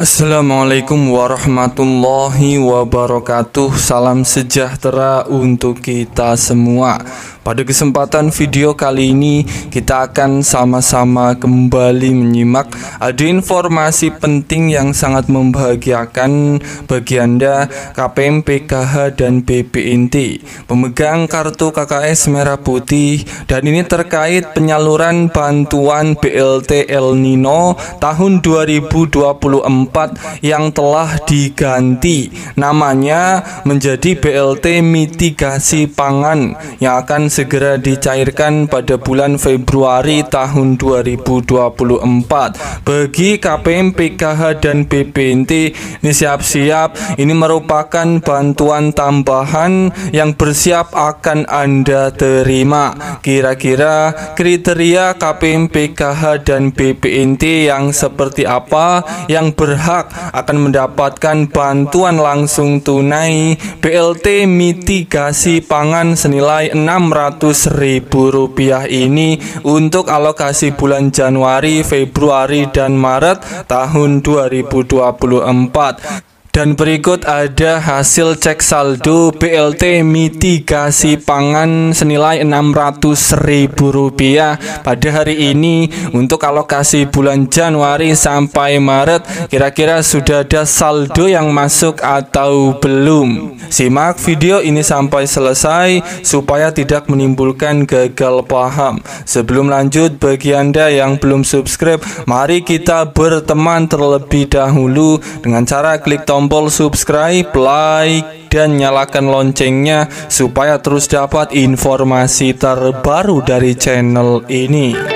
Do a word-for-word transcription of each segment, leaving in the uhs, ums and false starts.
Assalamualaikum warahmatullahi wabarakatuh. Salam sejahtera untuk kita semua. Pada kesempatan video kali ini kita akan sama-sama kembali menyimak ada informasi penting yang sangat membahagiakan bagi Anda K P M, P K H dan B P N T pemegang kartu K K S Merah Putih, dan ini terkait penyaluran bantuan B L T El Nino tahun dua ribu dua puluh empat yang telah diganti namanya menjadi B L T Mitigasi Pangan yang akan segera dicairkan pada bulan Februari tahun dua ribu dua puluh empat. Bagi K P M, P K H dan B P N T, ini siap-siap, ini merupakan bantuan tambahan yang bersiap akan Anda terima. Kira-kira kriteria K P M, P K H dan B P N T yang seperti apa yang berhak akan mendapatkan bantuan langsung tunai B L T Mitigasi Pangan senilai enam ratus ribu rupiah ini untuk alokasi bulan Januari, Februari dan Maret tahun dua ribu dua puluh empat. Dan berikut ada hasil cek saldo B L T Mitigasi Pangan senilai enam ratus ribu rupiah pada hari ini untuk alokasi bulan Januari sampai Maret. Kira-kira sudah ada saldo yang masuk atau belum? Simak video ini sampai selesai supaya tidak menimbulkan gagal paham. Sebelum lanjut, bagi Anda yang belum subscribe, mari kita berteman terlebih dahulu dengan cara klik tombol tombol subscribe, like, dan nyalakan loncengnya supaya terus dapat informasi terbaru dari channel ini.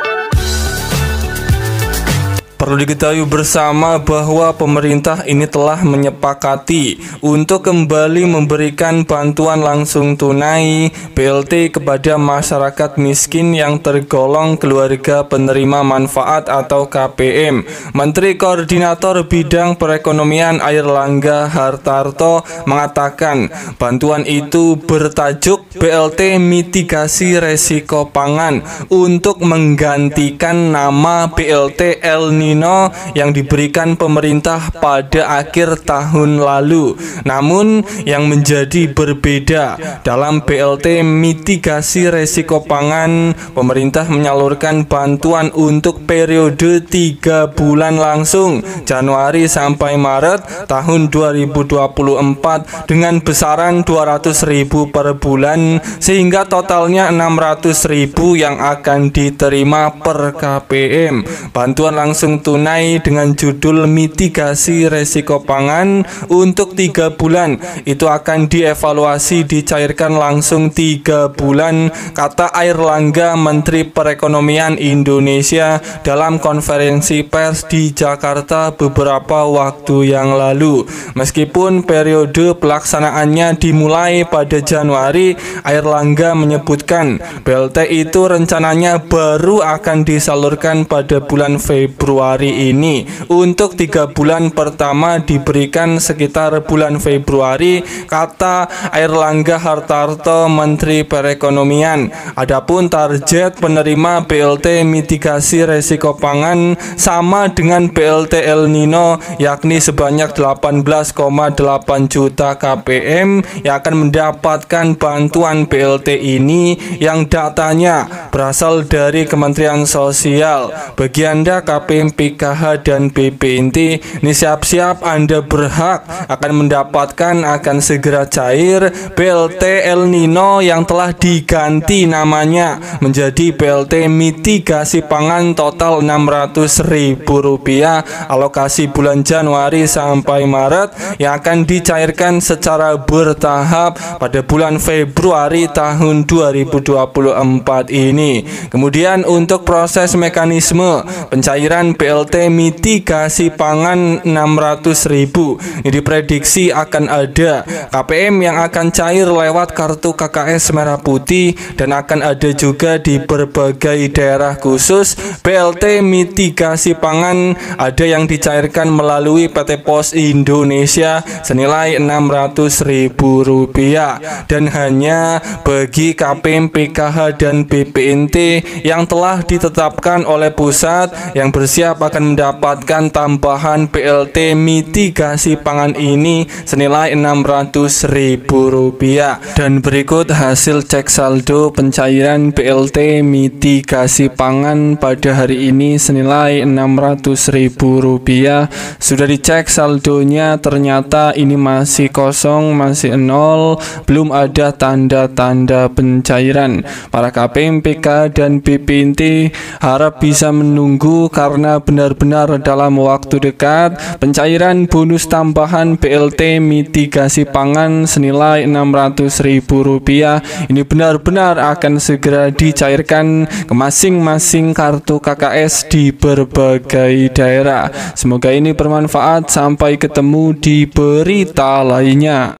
Perlu diketahui bersama bahwa pemerintah ini telah menyepakati untuk kembali memberikan bantuan langsung tunai B L T kepada masyarakat miskin yang tergolong keluarga penerima manfaat atau K P M. Menteri Koordinator Bidang Perekonomian Airlangga Hartarto mengatakan bantuan itu bertajuk B L T Mitigasi Resiko Pangan untuk menggantikan nama B L T El Nino yang diberikan pemerintah pada akhir tahun lalu. Namun yang menjadi berbeda dalam B L T Mitigasi Resiko Pangan, pemerintah menyalurkan bantuan untuk periode tiga bulan langsung Januari sampai Maret tahun dua ribu dua puluh empat dengan besaran dua ratus ribu per bulan, sehingga totalnya enam ratus ribu yang akan diterima per K P M. Bantuan langsung tunai dengan judul Mitigasi Resiko Pangan untuk tiga bulan itu akan dievaluasi dicairkan langsung tiga bulan, kata Airlangga Menteri Perekonomian Indonesia dalam konferensi pers di Jakarta beberapa waktu yang lalu. Meskipun periode pelaksanaannya dimulai pada Januari, Airlangga menyebutkan B L T itu rencananya baru akan disalurkan pada bulan Februari ini. Untuk tiga bulan pertama diberikan sekitar bulan Februari, kata Airlangga Hartarto, Menteri Perekonomian. Adapun target penerima B L T Mitigasi Resiko Pangan sama dengan B L T El Nino, yakni sebanyak delapan belas koma delapan juta K P M yang akan mendapatkan bantuan B L T ini yang datanya berasal dari Kementerian Sosial. Bagi Anda K P M, P K H dan B P N T, ini siap-siap Anda berhak akan mendapatkan akan segera cair B L T El Nino yang telah diganti namanya menjadi B L T Mitigasi Pangan total enam ratus ribu rupiah alokasi bulan Januari sampai Maret yang akan dicairkan secara bertahap pada bulan Februari tahun dua ribu dua puluh empat ini. Kemudian untuk proses mekanisme pencairan B L T Mitigasi Pangan enam ratus ribu ini diprediksi akan ada K P M yang akan cair lewat kartu K K S Merah Putih, dan akan ada juga di berbagai daerah khusus B L T Mitigasi Pangan ada yang dicairkan melalui P T Pos Indonesia senilai enam ratus ribu rupiah, dan hanya bagi K P M, P K H dan B P N T yang telah ditetapkan oleh pusat yang bersiap siap akan mendapatkan tambahan B L T mitigasi pangan ini senilai enam ratus ribu rupiah. Dan berikut hasil cek saldo pencairan B L T mitigasi pangan pada hari ini senilai enam ratus ribu rupiah. Sudah dicek saldonya, ternyata ini masih kosong, masih nol, belum ada tanda-tanda pencairan. Para K P M P K dan B P I N T harap bisa menunggu karena benar-benar dalam waktu dekat pencairan bonus tambahan B L T mitigasi pangan senilai enam ratus ribu rupiah ini benar-benar akan segera dicairkan ke masing-masing kartu K K S di berbagai daerah. Semoga ini bermanfaat. Sampai ketemu di berita lainnya.